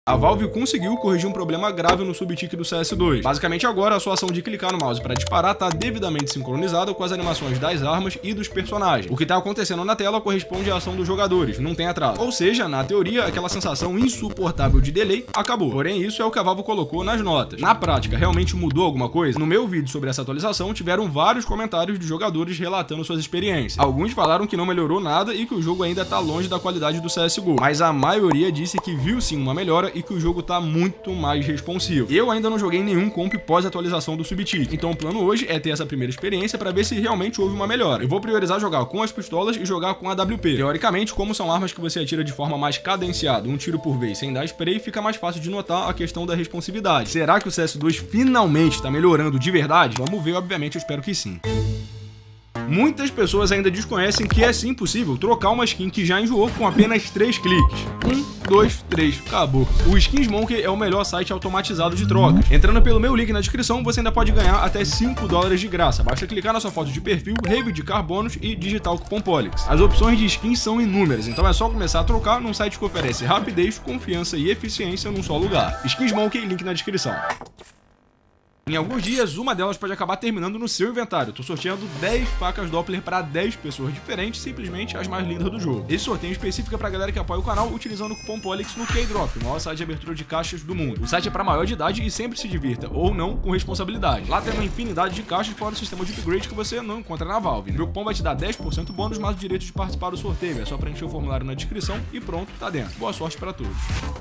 A Valve conseguiu corrigir um problema grave no subtick do CS2. Basicamente agora a sua ação de clicar no mouse para disparar tá devidamente sincronizada com as animações das armas e dos personagens. O que tá acontecendo na tela corresponde à ação dos jogadores, não tem atraso. Ou seja, na teoria, aquela sensação insuportável de delay acabou. Porém, isso é o que a Valve colocou nas notas. Na prática, realmente mudou alguma coisa? No meu vídeo sobre essa atualização, tiveram vários comentários de jogadores relatando suas experiências. Alguns falaram que não melhorou nada e que o jogo ainda tá longe da qualidade do CSGO, mas a maioria disse que viu sim uma melhora e que o jogo tá muito mais responsivo. Eu ainda não joguei nenhum comp pós-atualização do subtick, então o plano hoje é ter essa primeira experiência para ver se realmente houve uma melhora. Eu vou priorizar jogar com as pistolas e jogar com a AWP. Teoricamente, como são armas que você atira de forma mais cadenciada, um tiro por vez sem dar spray, fica mais fácil de notar a questão da responsividade. Será que o CS2 finalmente está melhorando de verdade? Vamos ver, obviamente, eu espero que sim. Muitas pessoas ainda desconhecem que é sim possível trocar uma skin que já enjoou com apenas 3 cliques. 1, 2, 3, acabou. O SkinsMonkey é o melhor site automatizado de troca. Entrando pelo meu link na descrição, você ainda pode ganhar até $5 de graça. Basta clicar na sua foto de perfil, reivindicar bônus e digitar o cupom POLIX. As opções de skins são inúmeras, então é só começar a trocar num site que oferece rapidez, confiança e eficiência num só lugar. SkinsMonkey, link na descrição. Em alguns dias, uma delas pode acabar terminando no seu inventário. Tô sorteando 10 facas Doppler para 10 pessoas diferentes, simplesmente as mais lindas do jogo. Esse sorteio específico é pra galera que apoia o canal utilizando o cupom POLIX no K-Drop, o maior site de abertura de caixas do mundo. O site é para maior de idade e sempre se divirta, ou não, com responsabilidade. Lá tem uma infinidade de caixas fora o sistema de upgrade que você não encontra na Valve. Meu cupom vai te dar 10% bônus, mais o direito de participar do sorteio. É só preencher o formulário na descrição e pronto, tá dentro. Boa sorte pra todos.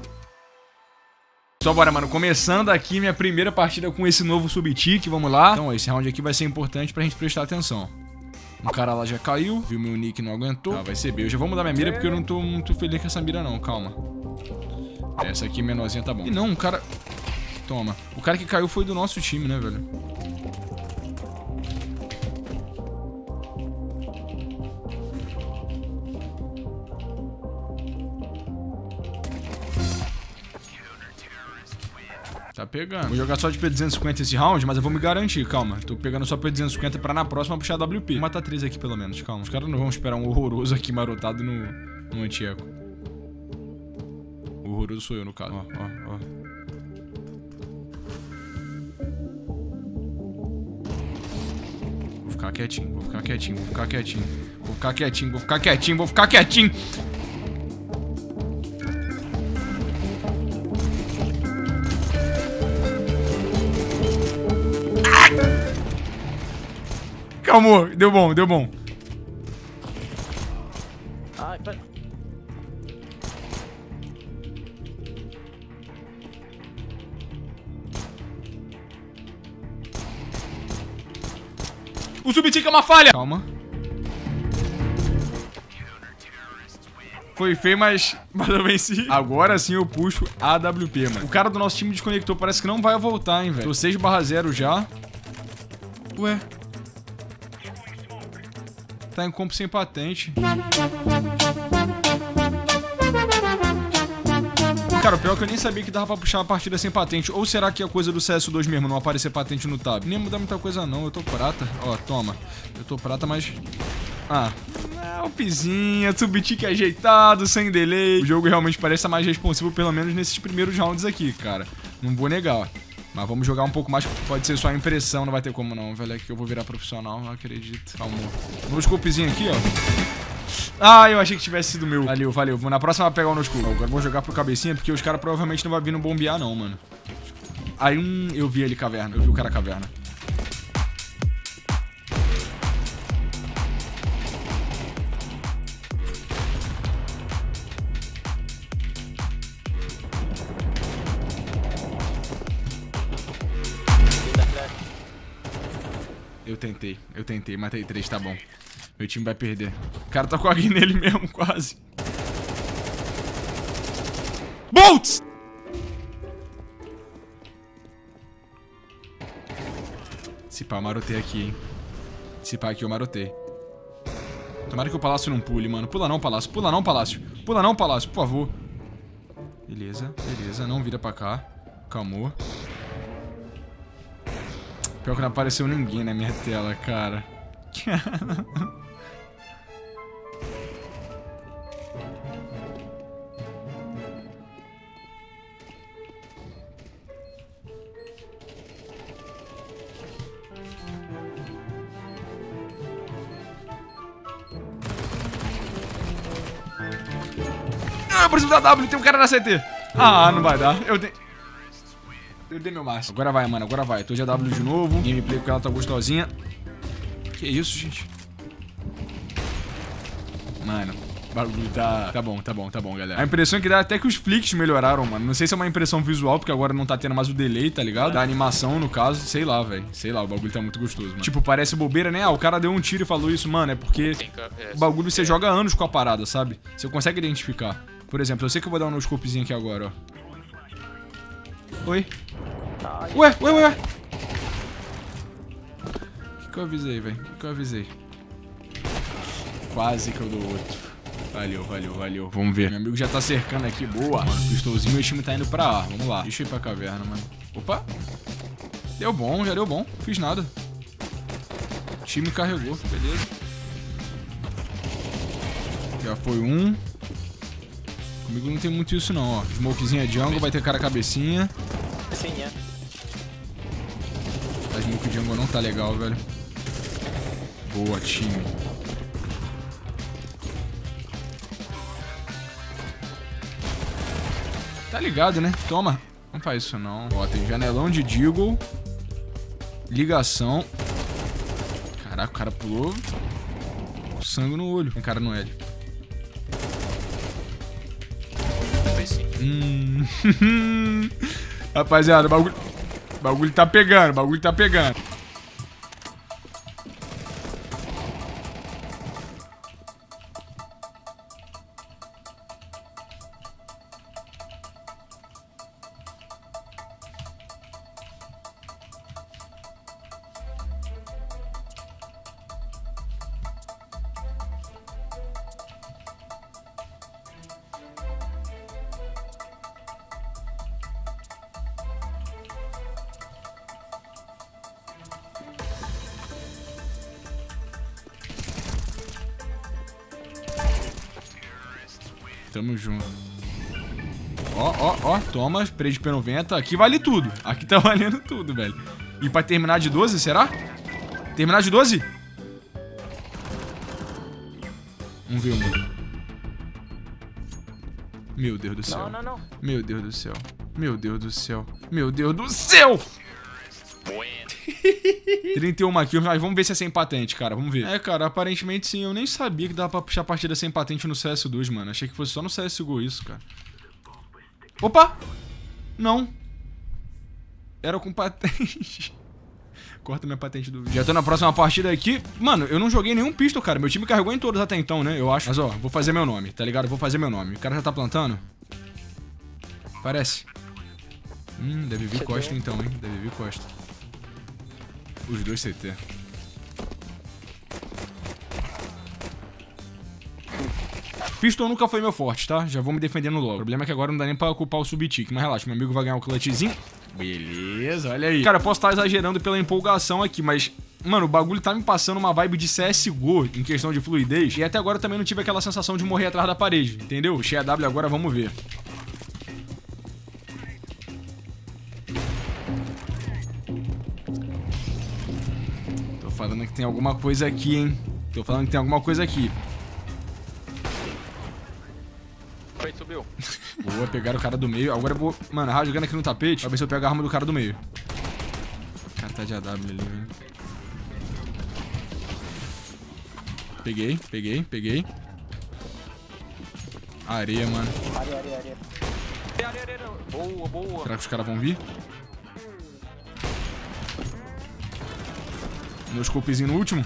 Só bora, mano, começando aqui minha primeira partida com esse novo subtick, vamos lá. Então, esse round aqui vai ser importante pra gente prestar atenção. Um cara lá já caiu, viu meu nick, não aguentou. Ah, vai ser B. Eu já vou mudar minha mira porque eu não tô muito feliz com essa mira não, calma. Essa aqui menorzinha tá bom. E não, um cara... Toma. O cara que caiu foi do nosso time, né, velho? Tá pegando. Vou jogar só de P250 esse round, mas eu vou me garantir, calma. Tô pegando só P250 pra na próxima puxar WP. Vou matar 3 aqui pelo menos, calma. Os caras não vão esperar um horroroso aqui marotado no anti-eco. O horroroso sou eu, no caso. Ó. Vou ficar quietinho. Calma, deu bom. Ai, pera. O subtick é uma falha! Calma. Foi feio, mas eu venci. Agora sim eu puxo a AWP, mano. O cara do nosso time desconectou, parece que não vai voltar, hein, velho. Tô 6/0 já. Ué. Tá em compo sem patente. Cara, o pior é que eu nem sabia que dava pra puxar a partida sem patente. Ou será que é coisa do CS2 mesmo, não aparecer patente no tab? Nem muda muita coisa não, eu tô prata. Ó, toma. Eu tô prata, mas... Ah, upzinha, subtick ajeitado, sem delay. O jogo realmente parece mais responsivo, pelo menos nesses primeiros rounds aqui, cara. Não vou negar. Mas vamos jogar um pouco mais, pode ser só impressão, não vai ter como não, velho, é que eu vou virar profissional, não acredito. Calma. No scopezinho aqui, ó. Ah, eu achei que tivesse sido meu. Valeu. Na próxima eu vou pegar o no scope. Agora vou jogar pro cabecinha, porque os caras provavelmente não vão vir no bombear não, mano. Aí eu vi ele caverna, eu vi o cara caverna. Eu tentei, matei 3, tá bom. Meu time vai perder. O cara tá com a guia nele mesmo, quase. Bolts! Se pá, eu marotei aqui, hein. Se pá, aqui eu marotei. Tomara que o palácio não pule, mano. Pula não, palácio. Pula não, palácio, por favor. Beleza. Não vira pra cá. Calmou. Pior que não apareceu ninguém na minha tela, cara. Não, eu preciso da W, tem um cara na CT. Ah, não vai dar. Eu dei meu máximo. Agora vai, mano, agora vai. Tô de AW de novo. Gameplay porque ela tá gostosinha. Que isso, gente? Mano, o bagulho tá bom, galera. A impressão é que dá até que os flicks melhoraram, mano. Não sei se é uma impressão visual, porque agora não tá tendo mais o delay, tá ligado? Da animação, no caso, sei lá, velho. Sei lá, o bagulho tá muito gostoso, mano. Tipo, parece bobeira, né? Ah, o cara deu um tiro e falou isso, mano. É porque o bagulho você joga anos com a parada, sabe? Você consegue identificar. Por exemplo, eu sei que eu vou dar um no-scopezinho aqui agora, ó. Oi? Ué. O que eu avisei, velho? O que eu avisei? Quase que eu dou outro. Valeu. Vamos ver. Meu amigo já tá cercando aqui. Boa. Mano, pistolzinho, meu time tá indo pra A. Vamos lá. Deixa eu ir pra caverna, mano. Opa. Deu bom, já deu bom. Fiz nada. O time carregou. Beleza. Já foi um. Comigo não tem muito isso não, ó. Smokezinha jungle, vai ter cara cabecinha. Sim, é. A smoke jungle não tá legal, velho. Boa, time. Tá ligado, né? Toma. Não faz isso, não. Ó, tem janelão de Deagle. Ligação. Caraca, o cara pulou. Sangue no olho. Tem cara no L. Rapaziada, o bagulho tá pegando, Tamo junto. Ó. Toma, spray de P90. Aqui vale tudo. Aqui tá valendo tudo, velho. E pra terminar de 12, será? Terminar de 12? 1v1. Meu Deus do céu. Não. Meu Deus do céu. Meu Deus do céu. 31 kills, mas vamos ver se é sem patente, cara. Vamos ver. É, cara, aparentemente sim. Eu nem sabia que dava pra puxar partida sem patente no CS2, mano. Achei que fosse só no CSGO isso, cara. Opa! Não. Era com patente. Corta minha patente do vídeo. Já tô na próxima partida aqui. Mano, eu não joguei nenhum pistol, cara. Meu time carregou em todos até então, né? Eu acho. Mas, ó, vou fazer meu nome, tá ligado? Vou fazer meu nome. O cara já tá plantando? Parece. Deve vir Costa então, hein? Deve vir Costa. Os dois CT. Pistol nunca foi meu forte, tá? Já vou me defendendo logo. O problema é que agora não dá nem pra ocupar o subtick. Mas relaxa, meu amigo vai ganhar um clutchzinho. Beleza, olha aí. Cara, eu posso estar exagerando pela empolgação aqui, mas... Mano, o bagulho tá me passando uma vibe de CSGO em questão de fluidez. E até agora eu também não tive aquela sensação de morrer atrás da parede, entendeu? Puxei a W agora, vamos ver. Tô falando que tem alguma coisa aqui, hein? Tô falando que tem alguma coisa aqui. Subiu. Boa, pegaram o cara do meio. Agora eu vou, mano, rasgando aqui no tapete pra ver se eu pego a arma do cara do meio. O cara tá de AW ali, velho. Peguei. Areia, mano. Areia. Boa. Será que os caras vão vir? No scopezinho no último.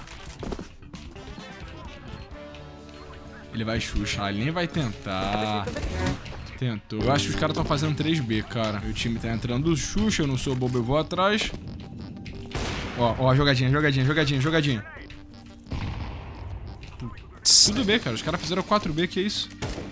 Ele vai Xuxa. Ah, ele nem vai tentar. Tentou. Eu acho que os caras estão fazendo 3B, cara. Meu time tá entrando Xuxa, eu não sou bobo, eu vou atrás. Ó, jogadinha. Putz. Tudo B, cara. Os caras fizeram 4B, que é isso?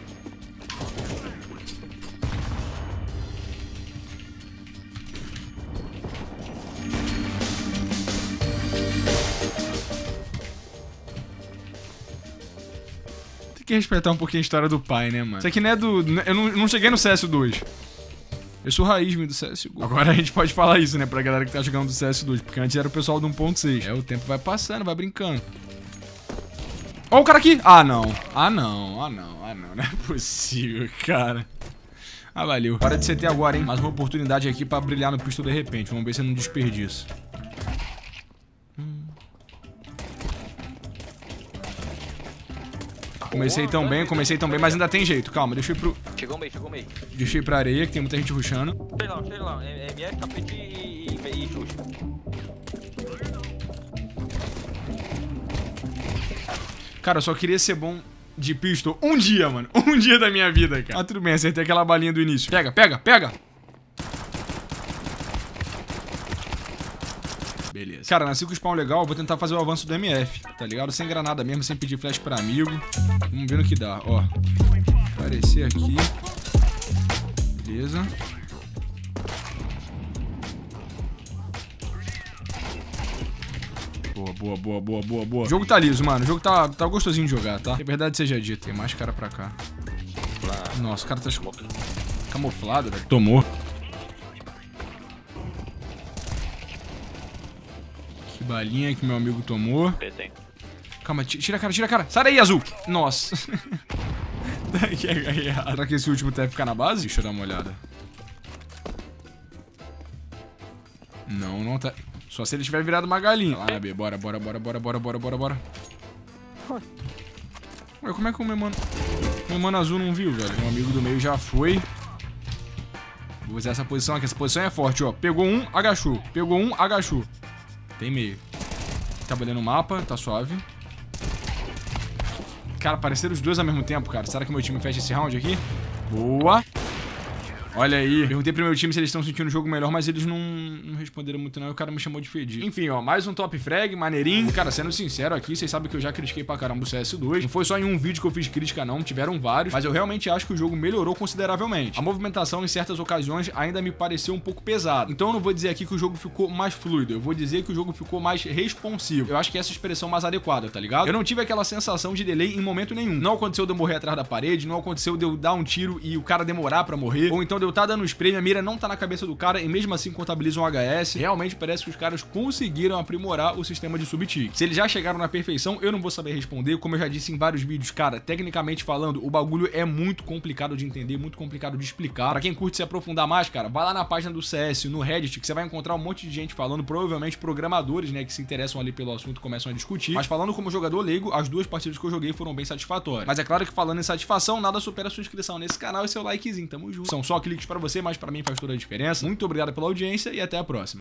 Tem que respeitar um pouquinho a história do pai, né, mano? Isso aqui não é do... Eu não cheguei no CS2. Eu sou raiz do CSGO. Agora a gente pode falar isso, né, pra galera que tá jogando do CS2. Porque antes era o pessoal do 1.6. É, o tempo vai passando, vai brincando. Ó o cara aqui. Ah, não. Ah, não. Ah, não. Ah, não. Não é possível, cara. Ah, valeu. Hora de CT agora, hein? Mais uma oportunidade aqui pra brilhar no pistol de repente. Vamos ver se eu não desperdiço. Comecei tão bem, mas ainda tem jeito. Calma, deixa eu ir pro... Chegou meio. Deixa eu ir pra areia, que tem muita gente rushando. Sei lá. MF, tapete e Xuxa. Cara, eu só queria ser bom de pistol um dia, mano. Um dia da minha vida, cara. Ah, tudo bem, acertei aquela balinha do início. Pega. Beleza. Cara, nasci com o spawn legal, vou tentar fazer o avanço do MF, tá ligado? Sem granada mesmo, sem pedir flash pra amigo. Vamos ver no que dá, ó. Aparecer aqui. Beleza. Boa. O jogo tá liso, mano. O jogo tá gostosinho de jogar, tá? É verdade seja dito. Tem mais cara pra cá. Nossa, o cara tá camuflado, velho. Tomou. Que balinha que meu amigo tomou. Calma, tira a cara. Sai daí, azul. Nossa. Será que esse último deve ficar na base? Deixa eu dar uma olhada. Não tá. Só se ele tiver virado uma galinha. Lá na B, bora. Ué, como é que o meu mano azul não viu, velho? Meu amigo do meio já foi. Vou usar essa posição aqui. Essa posição é forte, ó. Pegou um, agachou. Tem meio. Tá olhando o mapa, tá suave. Cara, apareceram os dois ao mesmo tempo, cara. Será que meu time fecha esse round aqui? Boa. Olha aí. Perguntei pro meu time se eles estão sentindo o jogo melhor, mas eles não responderam muito não e o cara me chamou de fedido. Enfim, ó, mais um top frag, maneirinho. Cara, sendo sincero aqui, vocês sabem que eu já critiquei pra caramba o CS2. Não foi só em um vídeo que eu fiz crítica não, tiveram vários. Mas eu realmente acho que o jogo melhorou consideravelmente. A movimentação em certas ocasiões ainda me pareceu um pouco pesada. Então eu não vou dizer aqui que o jogo ficou mais fluido. Eu vou dizer que o jogo ficou mais responsivo. Eu acho que essa é a expressão mais adequada, tá ligado? Eu não tive aquela sensação de delay em momento nenhum. Não aconteceu de eu morrer atrás da parede, não aconteceu de eu dar um tiro e o cara demorar pra morrer. Ou então de eu estar dando um spray, minha mira não tá na cabeça do cara e mesmo assim contabiliza um HS. Realmente parece que os caras conseguiram aprimorar o sistema de sub-tick. Se eles já chegaram na perfeição, eu não vou saber responder. Como eu já disse em vários vídeos, cara, tecnicamente falando, o bagulho é muito complicado de entender, muito complicado de explicar. Pra quem curte se aprofundar mais, cara, vai lá na página do CS, no Reddit, que você vai encontrar um monte de gente falando, provavelmente programadores, né, que se interessam ali pelo assunto, começam a discutir. Mas falando como jogador leigo, as duas partidas que eu joguei foram bem satisfatórias. Mas é claro que falando em satisfação, nada supera a sua inscrição nesse canal e seu likezinho, tamo junto. São só cliques pra você, mas pra mim faz toda a diferença. Muito obrigado pela audiência e até a próxima.